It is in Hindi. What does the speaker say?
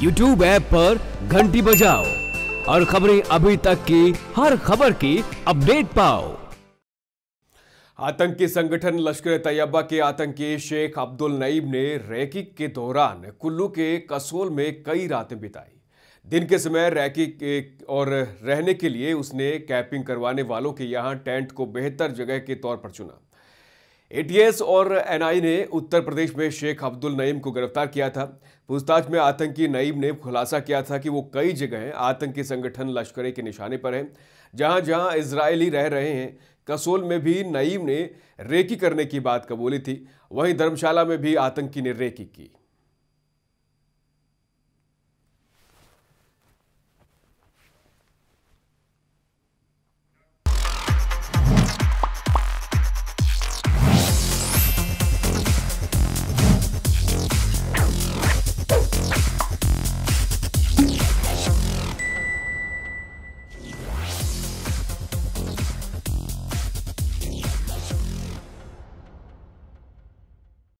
YouTube ऐप पर घंटी बजाओ और खबरें अभी तक की हर खबर की अपडेट पाओ। आतंकी संगठन लश्कर तैयबा के आतंकी शेख अब्दुल नईम ने रैकी के दौरान कुल्लू के कसोल में कई रातें बिताई। दिन के समय रैकी के और रहने के लिए उसने कैंपिंग करवाने वालों के यहां टेंट को बेहतर जगह के तौर पर चुना। एटीएस और एनआई ने उत्तर प्रदेश में शेख अब्दुल नईम को गिरफ्तार किया था। पूछताछ में आतंकी नईम ने खुलासा किया था कि वो कई जगह आतंकी संगठन लश्कर के निशाने पर है। जहां जहां इजरायली रह रहे हैं, कसोल में भी नईम ने रेकी करने की बात कबूली थी। वहीं धर्मशाला में भी आतंकी ने रेकी की।